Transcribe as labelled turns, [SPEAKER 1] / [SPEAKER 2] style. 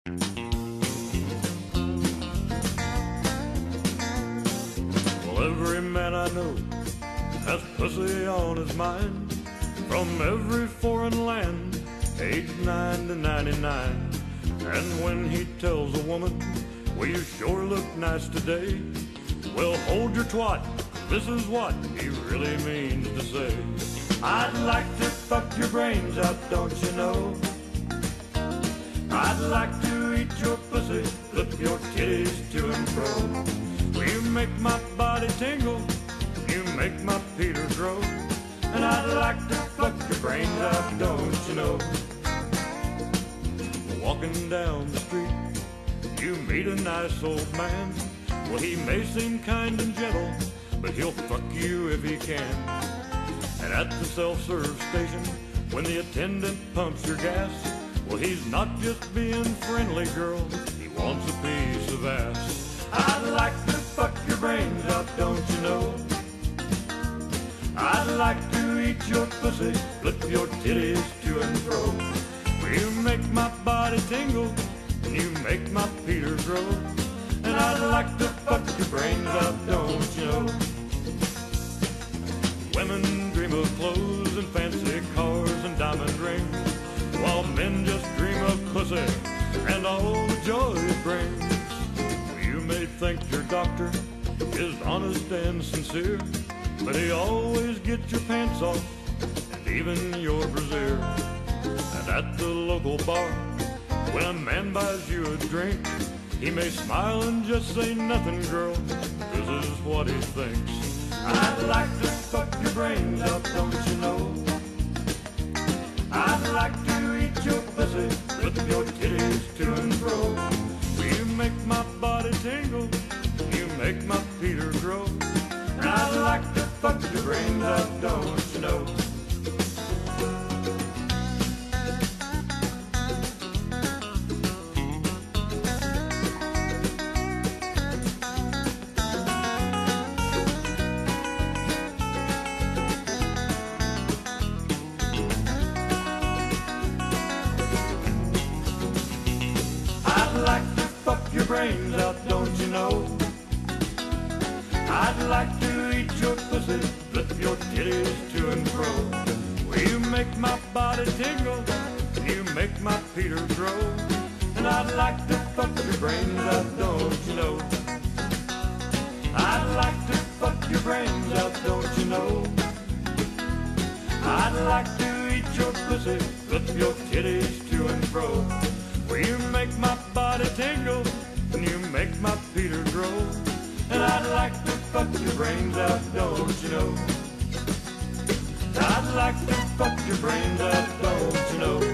[SPEAKER 1] Well, every man I know has pussy on his mind, from every foreign land, age 9 to 99. And when he tells a woman, well, you sure look nice today, well, hold your twat, this is what he really means to say. I'd like to fuck your brains out, don't you know? I'd like to eat your pussy, flip your titties to and fro. Well, you make my body tingle, you make my Peter grow. And I'd like to fuck your brains out, don't you know? Walking down the street, you meet a nice old man. Well, he may seem kind and gentle, but he'll fuck you if he can. And at the self-serve station, when the attendant pumps your gas, well, he's not just being friendly, girl, he wants a piece of ass. I'd like to fuck your brains out, don't you know? I'd like to eat your pussy, flip your titties to and fro. Well, you make my body tingle, and you make my Peter grow. And I'd like to fuck your brains out, don't you know? Women dream of clothes and fancy cars and diamond rings, while men just dream of pussy and all the joy it brings. You may think your doctor is honest and sincere, but he always gets your pants off and even your brassiere. And at the local bar, when a man buys you a drink, he may smile and just say nothing, girl, this is what he thinks. I'd like to fuck your brains out, don't you know? I'd like to eat your pussy, flip your titties to and fro. Well, you make my body tingle, you make my Peter grow. And I'd like to fuck your brains out, don't you know? I'd like to fuck your brains out, don't you know? I'd like to eat your pussy, flip your titties to and fro. Well, you make my body tingle, you make my Peter grow. And I'd like to fuck your brains out, don't you know? I'd like to fuck your brains out, don't you know? I'd like to eat your pussy, flip your titties to and fro. Well, you make my body tingle, and you make my Peter grow. And I'd like to fuck your brains out, don't you know? I'd like to fuck your brains out, don't you know?